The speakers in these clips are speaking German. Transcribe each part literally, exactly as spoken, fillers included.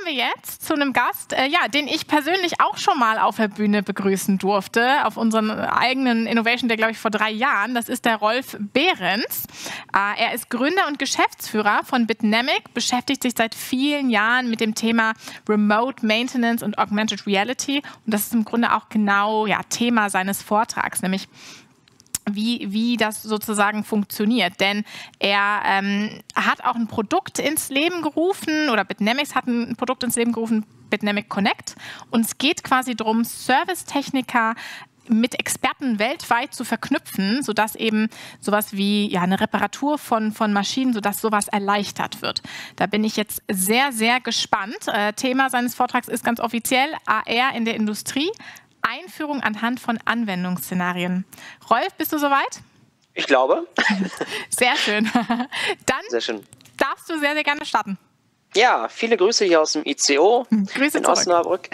wir jetzt zu einem Gast, äh, ja, den ich persönlich auch schon mal auf der Bühne begrüßen durfte, auf unseren eigenen Innovation Day, glaube ich, vor drei Jahren. Das ist der Rolf Behrens. Äh, er ist Gründer und Geschäftsführer von Bitnamic, beschäftigt sich seit vielen Jahren mit dem Thema Remote Maintenance und Augmented Reality. Und das ist im Grunde auch genau ja, Thema seines Vortrags, nämlich Wie, wie das sozusagen funktioniert. Denn er ähm, hat auch ein Produkt ins Leben gerufen, oder Bitnamic hat ein Produkt ins Leben gerufen, Bitnamic Connect. Und es geht quasi darum, Servicetechniker mit Experten weltweit zu verknüpfen, sodass eben sowas wie ja, eine Reparatur von, von Maschinen, sodass sowas erleichtert wird. Da bin ich jetzt sehr, sehr gespannt. Äh, Thema seines Vortrags ist ganz offiziell A R in der Industrie. Einführung anhand von Anwendungsszenarien. Rolf, bist du soweit? Ich glaube. Sehr schön. Dann sehr schön. darfst du sehr, sehr gerne starten. Ja, viele Grüße hier aus dem I C O Grüße in zurück. Osnabrück.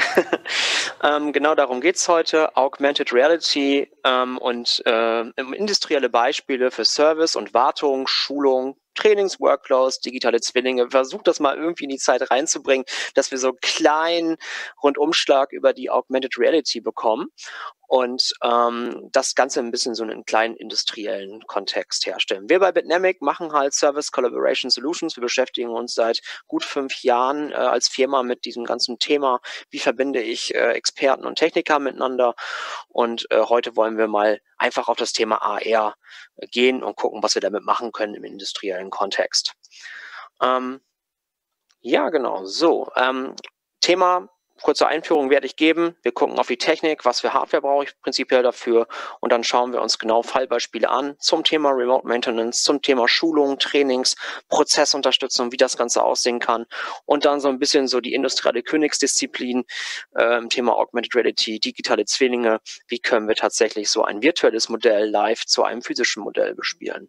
ähm, genau darum geht es heute. Augmented Reality ähm, und äh, industrielle Beispiele für Service und Wartung, Schulung, Trainings, Workflows, digitale Zwillinge. Versucht das mal irgendwie in die Zeit reinzubringen, dass wir so einen kleinen Rundumschlag über die Augmented Reality bekommen und ähm, das Ganze ein bisschen so einen kleinen industriellen Kontext herstellen. Wir bei Bitnamic machen halt Service Collaboration Solutions. Wir beschäftigen uns seit gut fünf Jahren äh, als Firma mit diesem ganzen Thema. Wie verbinde ich äh, Experten und Techniker miteinander? Und äh, heute wollen wir mal einfach auf das Thema A R gehen und gucken, was wir damit machen können im industriellen Kontext. Ähm, ja, genau. So, ähm, Thema, kurze Einführung werde ich geben. Wir gucken auf die Technik, was für Hardware brauche ich prinzipiell dafür und dann schauen wir uns genau Fallbeispiele an zum Thema Remote Maintenance, zum Thema Schulung, Trainings, Prozessunterstützung, wie das Ganze aussehen kann und dann so ein bisschen so die industrielle Königsdisziplin äh, im Thema Augmented Reality, digitale Zwillinge. Wie können wir tatsächlich so ein virtuelles Modell live zu einem physischen Modell bespielen?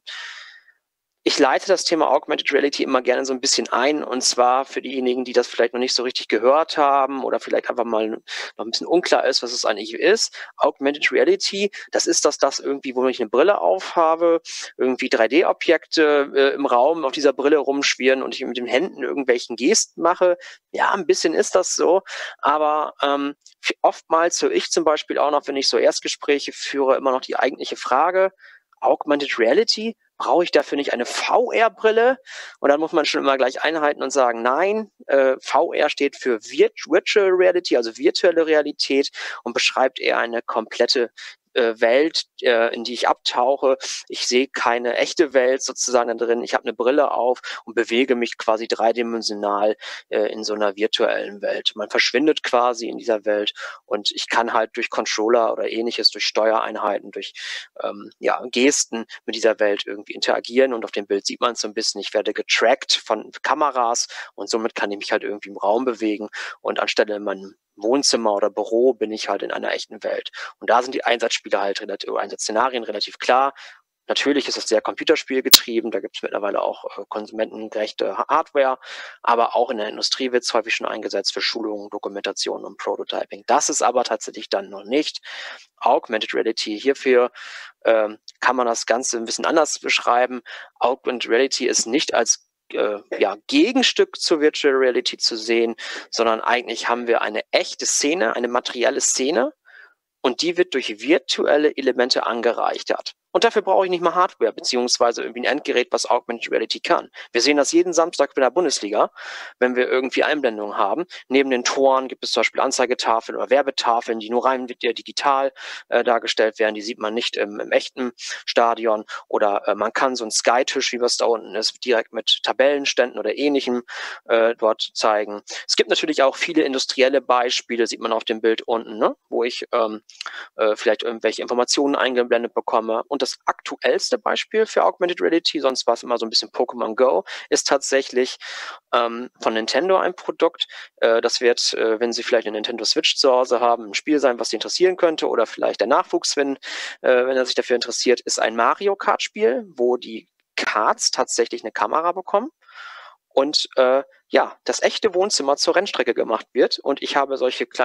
Ich leite das Thema Augmented Reality immer gerne so ein bisschen ein, und zwar für diejenigen, die das vielleicht noch nicht so richtig gehört haben oder vielleicht einfach mal noch ein bisschen unklar ist, was es eigentlich ist. Augmented Reality, das ist das, das irgendwie, wo ich eine Brille aufhabe, irgendwie drei D-Objekte äh, im Raum auf dieser Brille rumschwirren und ich mit den Händen irgendwelchen Gesten mache. Ja, ein bisschen ist das so, aber ähm, oftmals höre ich zum Beispiel auch noch, wenn ich so Erstgespräche führe, immer noch die eigentliche Frage, Augmented Reality, brauche ich dafür nicht eine V R-Brille? Und dann muss man schon immer gleich einhalten und sagen, nein, äh, V R steht für Virtual Reality, also virtuelle Realität, und beschreibt eher eine komplette äh, Welt, äh, in die ich abtauche. Ich sehe keine echte Welt sozusagen da drin. Ich habe eine Brille auf und bewege mich quasi dreidimensional äh, in so einer virtuellen Welt. Man verschwindet quasi in dieser Welt und ich kann halt durch Controller oder ähnliches, durch Steuereinheiten, durch ähm, ja, Gesten mit dieser Welt irgendwie interagieren, und auf dem Bild sieht man es so ein bisschen. Ich werde getrackt von Kameras und somit kann ich mich halt irgendwie im Raum bewegen, und anstelle in meinem Wohnzimmer oder Büro bin ich halt in einer echten Welt. Und da sind die Einsatzspiele halt relativ, Einsatzszenarien relativ klar. Natürlich ist es sehr computerspielgetrieben, da gibt es mittlerweile auch äh, konsumentengerechte Hardware, aber auch in der Industrie wird es häufig schon eingesetzt für Schulungen, Dokumentation und Prototyping. Das ist aber tatsächlich dann noch nicht Augmented Reality. Hierfür ähm, kann man das Ganze ein bisschen anders beschreiben. Augmented Reality ist nicht als Äh, ja, Gegenstück zur Virtual Reality zu sehen, sondern eigentlich haben wir eine echte Szene, eine materielle Szene, und die wird durch virtuelle Elemente angereichert. Und dafür brauche ich nicht mal Hardware, beziehungsweise irgendwie ein Endgerät, was Augmented Reality kann. Wir sehen das jeden Samstag in der Bundesliga, wenn wir irgendwie Einblendungen haben. Neben den Toren gibt es zum Beispiel Anzeigetafeln oder Werbetafeln, die nur rein digital äh, dargestellt werden. Die sieht man nicht im, im echten Stadion. Oder äh, man kann so einen Sky-Tisch, wie was da unten ist, direkt mit Tabellenständen oder Ähnlichem äh, dort zeigen. Es gibt natürlich auch viele industrielle Beispiele, sieht man auf dem Bild unten, ne? Wo ich ähm, äh, vielleicht irgendwelche Informationen eingeblendet bekomme. Und das aktuellste Beispiel für Augmented Reality, sonst war es immer so ein bisschen Pokémon Go, ist tatsächlich ähm, von Nintendo ein Produkt. Äh, das wird, äh, wenn Sie vielleicht eine Nintendo Switch zu Hause haben, ein Spiel sein, was Sie interessieren könnte, oder vielleicht der Nachwuchs, wenn, äh, wenn er sich dafür interessiert, ist ein Mario Kart Spiel, wo die Karts tatsächlich eine Kamera bekommen und äh, ja, das echte Wohnzimmer zur Rennstrecke gemacht wird, und ich habe solche kleinen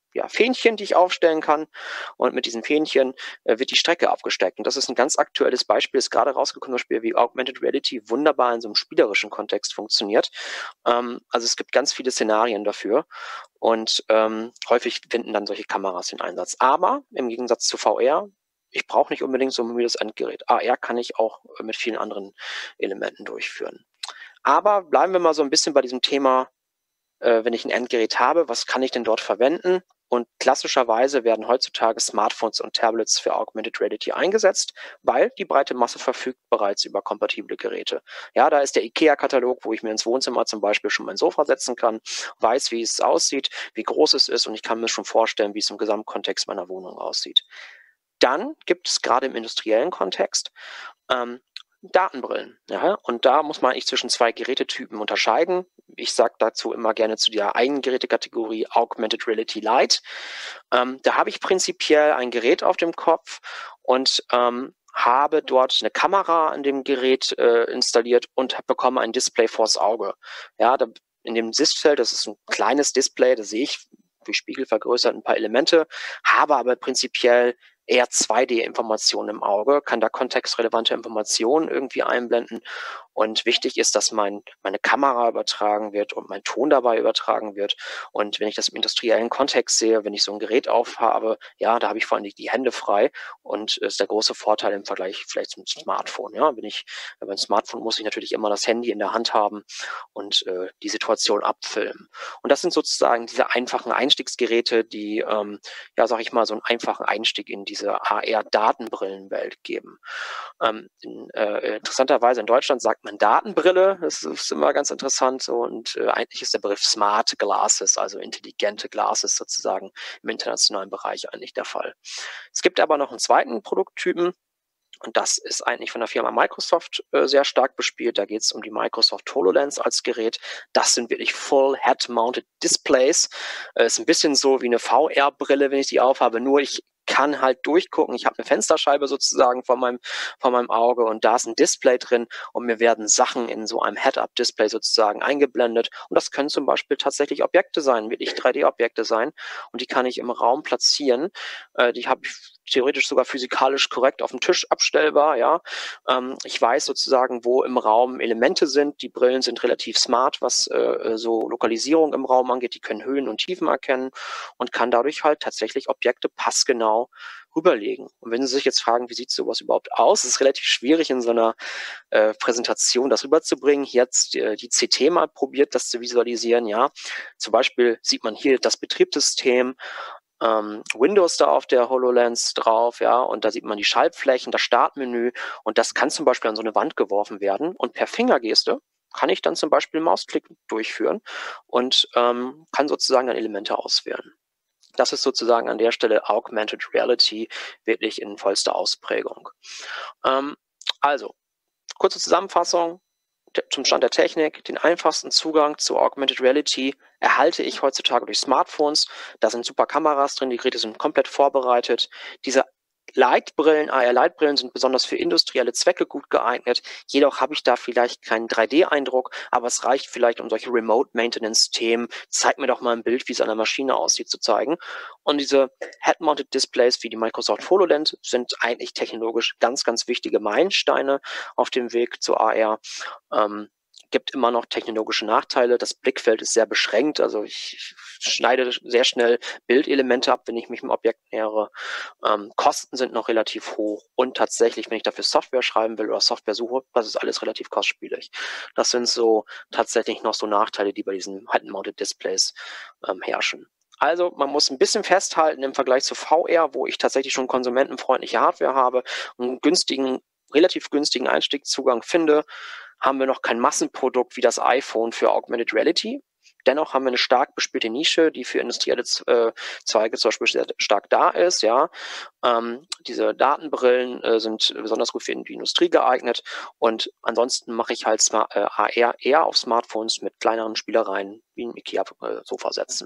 ja, Fähnchen, die ich aufstellen kann. Und mit diesen Fähnchen äh, wird die Strecke abgesteckt. Und das ist ein ganz aktuelles Beispiel, ist gerade rausgekommen, das Spiel, wie Augmented Reality wunderbar in so einem spielerischen Kontext funktioniert. Ähm, also es gibt ganz viele Szenarien dafür. Und ähm, häufig finden dann solche Kameras den Einsatz. Aber im Gegensatz zu V R, ich brauche nicht unbedingt so ein mobiles Endgerät. A R kann ich auch mit vielen anderen Elementen durchführen. Aber bleiben wir mal so ein bisschen bei diesem Thema, äh, wenn ich ein Endgerät habe, was kann ich denn dort verwenden? Und klassischerweise werden heutzutage Smartphones und Tablets für Augmented Reality eingesetzt, weil die breite Masse verfügt bereits über kompatible Geräte. Ja, da ist der IKEA-Katalog, wo ich mir ins Wohnzimmer zum Beispiel schon mein Sofa setzen kann, weiß, wie es aussieht, wie groß es ist und ich kann mir schon vorstellen, wie es im Gesamtkontext meiner Wohnung aussieht. Dann gibt es gerade im industriellen Kontext ähm, Datenbrillen. Ja? Und da muss man eigentlich zwischen zwei Gerätetypen unterscheiden. Ich sage dazu immer gerne zu der einen Gerätekategorie Augmented Reality Lite. Ähm, da habe ich prinzipiell ein Gerät auf dem Kopf und ähm, habe dort eine Kamera an dem Gerät äh, installiert und bekomme ein Display vors Auge. Ja, da, in dem Sichtfeld, das ist ein kleines Display, da sehe ich durch Spiegel vergrößert ein paar Elemente, habe aber prinzipiell eher zwei D-Informationen im Auge, kann da kontextrelevante Informationen irgendwie einblenden. Und wichtig ist, dass mein, meine Kamera übertragen wird und mein Ton dabei übertragen wird. Und wenn ich das im industriellen Kontext sehe, wenn ich so ein Gerät aufhabe, ja, da habe ich vor allem die, die Hände frei und ist der große Vorteil im Vergleich vielleicht zum Smartphone. Ja, wenn ich beim Smartphone muss ich natürlich immer das Handy in der Hand haben und äh, die Situation abfilmen. Und das sind sozusagen diese einfachen Einstiegsgeräte, die, ähm, ja, sag ich mal, so einen einfachen Einstieg in diese A R-Datenbrillenwelt geben. Ähm, in, äh, interessanterweise in Deutschland sagt man Datenbrille, das ist immer ganz interessant so, und äh, eigentlich ist der Begriff Smart Glasses, also intelligente Glasses sozusagen im internationalen Bereich eigentlich der Fall. Es gibt aber noch einen zweiten Produkttypen, und das ist eigentlich von der Firma Microsoft äh, sehr stark bespielt. Da geht es um die Microsoft HoloLens als Gerät. Das sind wirklich Full Head-Mounted Displays. Äh, ist ein bisschen so wie eine V R-Brille, wenn ich die aufhabe, nur ich kann halt durchgucken. Ich habe eine Fensterscheibe sozusagen vor meinem, vor meinem Auge und da ist ein Display drin und mir werden Sachen in so einem Head-Up-Display sozusagen eingeblendet. Und das können zum Beispiel tatsächlich Objekte sein, wirklich drei D-Objekte sein. Und die kann ich im Raum platzieren. Äh, die habe ich theoretisch sogar physikalisch korrekt auf dem Tisch abstellbar. Ja, ähm, ich weiß sozusagen, wo im Raum Elemente sind. Die Brillen sind relativ smart, was äh, so Lokalisierung im Raum angeht. Die können Höhen und Tiefen erkennen und kann dadurch halt tatsächlich Objekte passgenau rüberlegen. Und wenn Sie sich jetzt fragen, wie sieht sowas überhaupt aus, es ist relativ schwierig in so einer äh, Präsentation das rüberzubringen. Hier hat äh, die C T mal probiert, das zu visualisieren. Ja, zum Beispiel sieht man hier das Betriebssystem, ähm, Windows da auf der HoloLens drauf, ja, und da sieht man die Schaltflächen, das Startmenü und das kann zum Beispiel an so eine Wand geworfen werden und per Fingergeste kann ich dann zum Beispiel Mausklick durchführen und ähm, kann sozusagen dann Elemente auswählen. Das ist sozusagen an der Stelle Augmented Reality wirklich in vollster Ausprägung. Ähm, also, kurze Zusammenfassung zum Stand der Technik. Den einfachsten Zugang zu Augmented Reality erhalte ich heutzutage durch Smartphones. Da sind super Kameras drin, die Geräte sind komplett vorbereitet. Diese Lightbrillen, A R-Lightbrillen sind besonders für industrielle Zwecke gut geeignet. Jedoch habe ich da vielleicht keinen drei D-Eindruck, aber es reicht vielleicht, um solche Remote-Maintenance-Themen, zeig mir doch mal ein Bild, wie es an der Maschine aussieht, zu zeigen. Und diese Head-Mounted Displays wie die Microsoft HoloLens sind eigentlich technologisch ganz, ganz wichtige Meilensteine auf dem Weg zu A R. Ähm, gibt immer noch technologische Nachteile. Das Blickfeld ist sehr beschränkt. Also ich schneide sehr schnell Bildelemente ab, wenn ich mich dem Objekt nähere. Ähm, Kosten sind noch relativ hoch. Und tatsächlich, wenn ich dafür Software schreiben will oder Software suche, das ist alles relativ kostspielig. Das sind so tatsächlich noch so Nachteile, die bei diesen Head-Mounted Displays ähm, herrschen. Also man muss ein bisschen festhalten im Vergleich zu V R, wo ich tatsächlich schon konsumentenfreundliche Hardware habe und einen günstigen, relativ günstigen Einstiegszugang finde, haben wir noch kein Massenprodukt wie das iPhone für Augmented Reality. Dennoch haben wir eine stark bespielte Nische, die für industrielle äh, Zweige zum Beispiel sehr stark da ist. Ja, ähm, diese Datenbrillen äh, sind besonders gut für die Industrie geeignet. Und ansonsten mache ich halt Smart, äh, A R eher auf Smartphones mit kleineren Spielereien wie ein IKEA-Sofa setzen.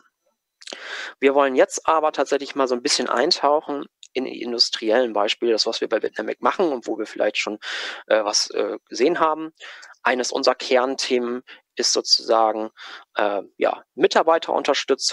Wir wollen jetzt aber tatsächlich mal so ein bisschen eintauchen in die industriellen Beispiele, das, was wir bei Bitnamic machen und wo wir vielleicht schon äh, was äh, gesehen haben. Eines unserer Kernthemen ist sozusagen äh, ja, Mitarbeiterunterstützung.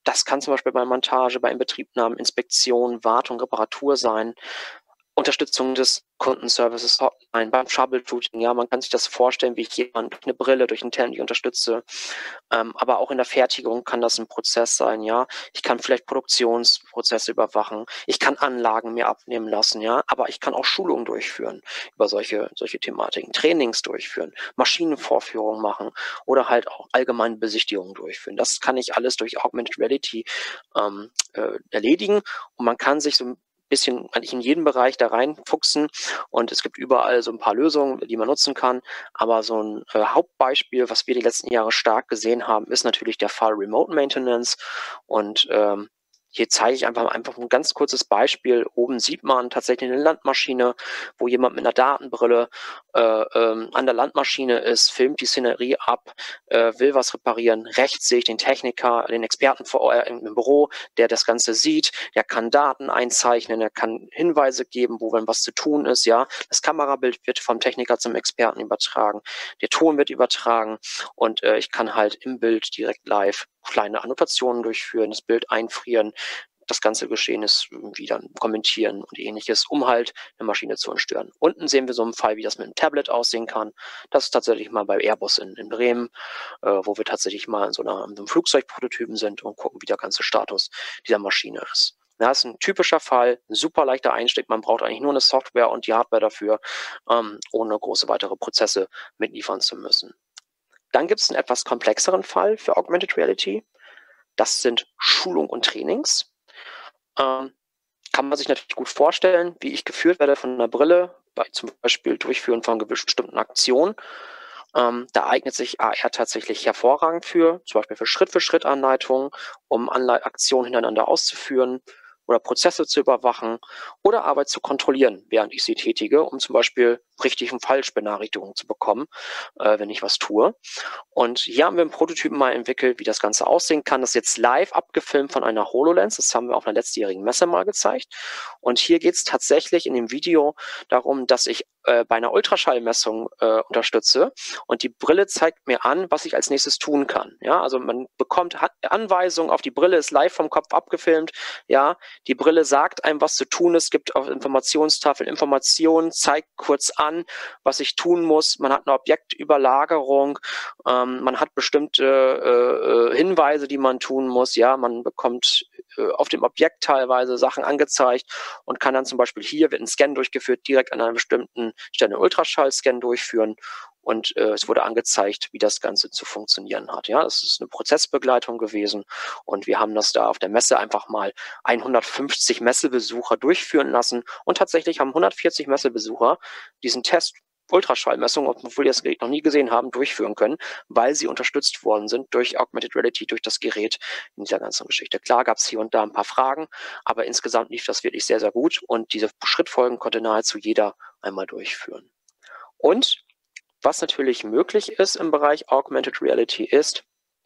Das kann zum Beispiel bei Montage, bei Inbetriebnahmen, Inspektion, Wartung, Reparatur sein. Unterstützung des Kundenservices Hotline, beim Troubleshooting, ja, man kann sich das vorstellen, wie ich jemanden durch eine Brille, durch ein Handy unterstütze, ähm, aber auch in der Fertigung kann das ein Prozess sein, ja, ich kann vielleicht Produktionsprozesse überwachen, ich kann Anlagen mir abnehmen lassen, ja, aber ich kann auch Schulungen durchführen über solche, solche Thematiken, Trainings durchführen, Maschinenvorführungen machen oder halt auch allgemeine Besichtigungen durchführen. Das kann ich alles durch Augmented Reality ähm, äh, erledigen und man kann sich so ein bisschen eigentlich in jeden Bereich da reinfuchsen und es gibt überall so ein paar Lösungen, die man nutzen kann, aber so ein äh, Hauptbeispiel, was wir die letzten Jahre stark gesehen haben, ist natürlich der Fall Remote Maintenance und ähm, hier zeige ich einfach, einfach ein ganz kurzes Beispiel. Oben sieht man tatsächlich eine Landmaschine, wo jemand mit einer Datenbrille äh, ähm, an der Landmaschine ist, filmt die Szenerie ab, äh, will was reparieren. Rechts sehe ich den Techniker, den Experten vor, äh, im Büro, der das Ganze sieht. Der kann Daten einzeichnen, er kann Hinweise geben, wo wenn was zu tun ist. Ja, das Kamerabild wird vom Techniker zum Experten übertragen, der Ton wird übertragen und äh, ich kann halt im Bild direkt live kleine Annotationen durchführen, das Bild einfrieren, das ganze Geschehnis irgendwie dann kommentieren und ähnliches, um halt eine Maschine zu entstören. Unten sehen wir so einen Fall, wie das mit einem Tablet aussehen kann. Das ist tatsächlich mal bei Airbus in, in Bremen, äh, wo wir tatsächlich mal in so, einer, in so einem Flugzeugprototypen sind und gucken, wie der ganze Status dieser Maschine ist. Das ist ein typischer Fall, ein super leichter Einstieg. Man braucht eigentlich nur eine Software und die Hardware dafür, ähm, ohne große weitere Prozesse mitliefern zu müssen. Dann gibt es einen etwas komplexeren Fall für Augmented Reality. Das sind Schulung und Trainings. Ähm, kann man sich natürlich gut vorstellen, wie ich geführt werde von einer Brille, bei zum Beispiel Durchführen von bestimmten Aktionen. Ähm, da eignet sich A R tatsächlich hervorragend für, zum Beispiel für Schritt-für-Schritt-Anleitungen, um Anle- Aktionen hintereinander auszuführen oder Prozesse zu überwachen oder Arbeit zu kontrollieren, während ich sie tätige, um zum Beispiel richtig und falsch Benachrichtigungen zu bekommen, äh, wenn ich was tue. Und hier haben wir einen Prototypen mal entwickelt, wie das Ganze aussehen kann. Das ist jetzt live abgefilmt von einer HoloLens. Das haben wir auf einer letztjährigen Messe mal gezeigt. Und hier geht es tatsächlich in dem Video darum, dass ich äh, bei einer Ultraschallmessung äh, unterstütze und die Brille zeigt mir an, was ich als nächstes tun kann. Ja, also man bekommt Anweisungen auf die Brille, ist live vom Kopf abgefilmt. Ja, die Brille sagt einem, was zu tun ist, gibt auf Informationstafeln Informationen, zeigt kurz an, was ich tun muss. Man hat eine Objektüberlagerung, ähm, man hat bestimmte äh, Hinweise, die man tun muss. Ja, man bekommt äh, auf dem Objekt teilweise Sachen angezeigt und kann dann zum Beispiel hier wird ein Scan durchgeführt, direkt an einer bestimmten Stelle einen Ultraschall-Scan durchführen. Und äh, es wurde angezeigt, wie das Ganze zu funktionieren hat. Ja, das ist eine Prozessbegleitung gewesen. Und wir haben das da auf der Messe einfach mal hundertfünfzig Messebesucher durchführen lassen. Und tatsächlich haben hundertvierzig Messebesucher diesen Test Ultraschallmessung, obwohl die das Gerät noch nie gesehen haben, durchführen können, weil sie unterstützt worden sind durch Augmented Reality, durch das Gerät in dieser ganzen Geschichte. Klar gab es hier und da ein paar Fragen, aber insgesamt lief das wirklich sehr, sehr gut. Und diese Schrittfolgen konnte nahezu jeder einmal durchführen. Und was natürlich möglich ist im Bereich Augmented Reality ist,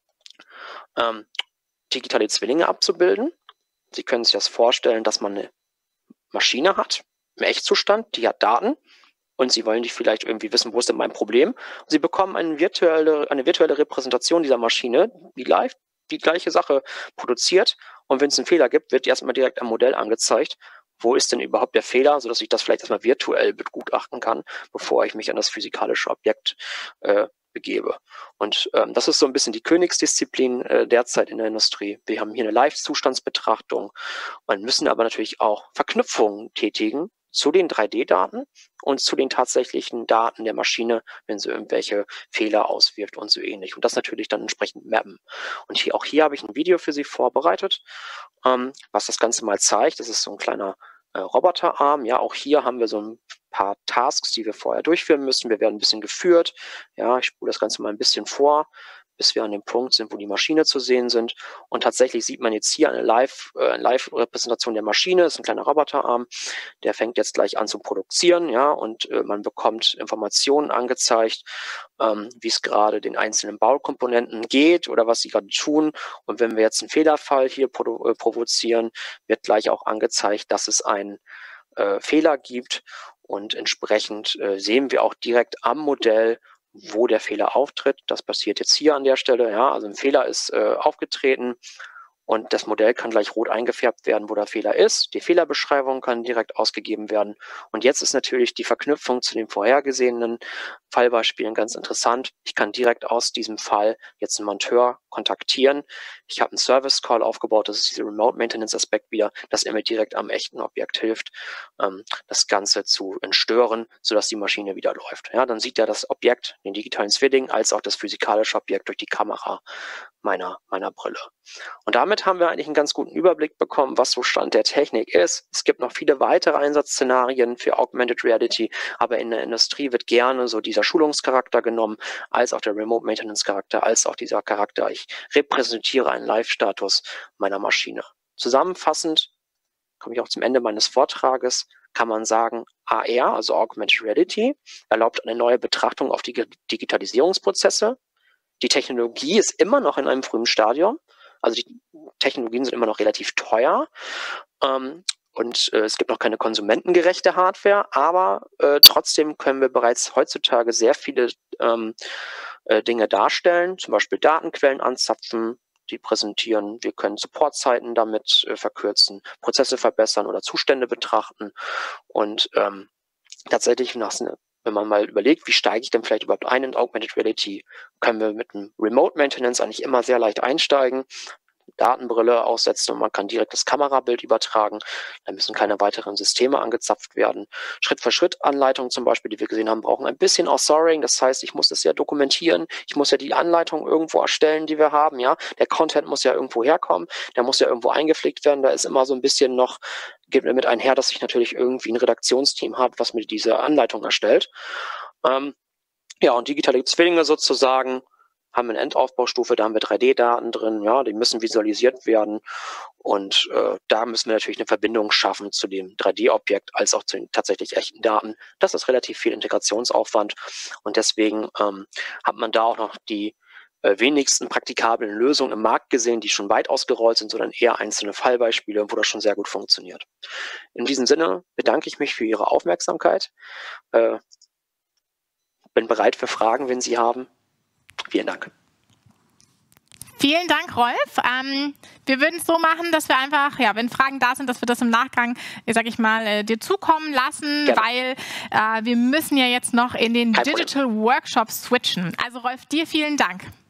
ähm, digitale Zwillinge abzubilden. Sie können sich das vorstellen, dass man eine Maschine hat, im Echtzustand, die hat Daten und Sie wollen nicht vielleicht irgendwie wissen, wo ist denn mein Problem. Sie bekommen eine virtuelle, eine virtuelle Repräsentation dieser Maschine, die live die gleiche Sache produziert und wenn es einen Fehler gibt, wird erstmal direkt am Modell angezeigt, wo ist denn überhaupt der Fehler, sodass ich das vielleicht erstmal virtuell begutachten kann, bevor ich mich an das physikalische Objekt äh, begebe. Und ähm, das ist so ein bisschen die Königsdisziplin äh, derzeit in der Industrie. Wir haben hier eine Live-Zustandsbetrachtung und müssen aber natürlich auch Verknüpfungen tätigen zu den drei D-Daten und zu den tatsächlichen Daten der Maschine, wenn sie irgendwelche Fehler auswirft und so ähnlich. Und das natürlich dann entsprechend mappen. Und hier, auch hier habe ich ein Video für Sie vorbereitet, ähm, was das Ganze mal zeigt. Das ist so ein kleiner äh, Roboterarm. Ja, auch hier haben wir so ein paar Tasks, die wir vorher durchführen müssen. Wir werden ein bisschen geführt. Ja, ich spule das Ganze mal ein bisschen vor, bis wir an dem Punkt sind, wo die Maschine zu sehen sind. Und tatsächlich sieht man jetzt hier eine Live, äh, Live-Repräsentation der Maschine. Das ist ein kleiner Roboterarm. Der fängt jetzt gleich an zu produzieren, ja, und äh, man bekommt Informationen angezeigt, ähm, wie es gerade den einzelnen Baukomponenten geht oder was sie gerade tun. Und wenn wir jetzt einen Fehlerfall hier provo äh, provozieren, wird gleich auch angezeigt, dass es einen äh, Fehler gibt. Und entsprechend äh, sehen wir auch direkt am Modell, wo der Fehler auftritt. Das passiert jetzt hier an der Stelle. Ja, also ein Fehler ist äh, aufgetreten und das Modell kann gleich rot eingefärbt werden, wo der Fehler ist. Die Fehlerbeschreibung kann direkt ausgegeben werden. Und jetzt ist natürlich die Verknüpfung zu den vorhergesehenen Fallbeispielen ganz interessant. Ich kann direkt aus diesem Fall jetzt einen Monteur kontaktieren. Ich habe einen Service Call aufgebaut, das ist dieser Remote Maintenance Aspekt wieder, dass er mir direkt am echten Objekt hilft, ähm, das Ganze zu entstören, sodass die Maschine wieder läuft. Ja, dann sieht er das Objekt, den digitalen Zwilling, als auch das physikalische Objekt durch die Kamera meiner, meiner Brille. Und damit haben wir eigentlich einen ganz guten Überblick bekommen, was so Stand der Technik ist. Es gibt noch viele weitere Einsatzszenarien für Augmented Reality, aber in der Industrie wird gerne so dieser Schulungscharakter genommen, als auch der Remote Maintenance Charakter, als auch dieser Charakter, ich repräsentiere einen Live-Status meiner Maschine. Zusammenfassend komme ich auch zum Ende meines Vortrages, kann man sagen, A R, also Augmented Reality, erlaubt eine neue Betrachtung auf die Digitalisierungsprozesse. Die Technologie ist immer noch in einem frühen Stadium, also die Technologien sind immer noch relativ teuer ähm, und äh, es gibt noch keine konsumentengerechte Hardware, aber äh, trotzdem können wir bereits heutzutage sehr viele ähm, äh, Dinge darstellen, zum Beispiel Datenquellen anzapfen, die präsentieren. Wir können Supportzeiten damit äh, verkürzen, Prozesse verbessern oder Zustände betrachten. Und ähm, tatsächlich, nach, wenn man mal überlegt, wie steige ich denn vielleicht überhaupt ein in Augmented Reality, können wir mit einem Remote Maintenance eigentlich immer sehr leicht einsteigen. Datenbrille aussetzen und man kann direkt das Kamerabild übertragen. Da müssen keine weiteren Systeme angezapft werden. Schritt-für-Schritt-Anleitungen zum Beispiel, die wir gesehen haben, brauchen ein bisschen Authoring. Das heißt, ich muss das ja dokumentieren. Ich muss ja die Anleitung irgendwo erstellen, die wir haben. Ja, der Content muss ja irgendwo herkommen. Der muss ja irgendwo eingepflegt werden. Da ist immer so ein bisschen noch, geht mir mit einher, dass ich natürlich irgendwie ein Redaktionsteam habe, was mir diese Anleitung erstellt. Ähm, ja, und digitale Zwillinge sozusagen haben eine Endaufbaustufe, da haben wir drei D-Daten drin, ja, die müssen visualisiert werden und äh, da müssen wir natürlich eine Verbindung schaffen zu dem drei D-Objekt als auch zu den tatsächlich echten Daten. Das ist relativ viel Integrationsaufwand und deswegen ähm, hat man da auch noch die äh, wenigsten praktikablen Lösungen im Markt gesehen, die schon weit ausgerollt sind, sondern eher einzelne Fallbeispiele, wo das schon sehr gut funktioniert. In diesem Sinne bedanke ich mich für Ihre Aufmerksamkeit. Äh, bin bereit für Fragen, wenn Sie haben. Vielen Dank. Vielen Dank, Rolf. Ähm, wir würden es so machen, dass wir einfach, ja, wenn Fragen da sind, dass wir das im Nachgang, sag ich mal, äh, dir zukommen lassen, Gerne. weil äh, wir müssen ja jetzt noch in den Kein Digital Problem. Workshop switchen. Also Rolf, dir vielen Dank.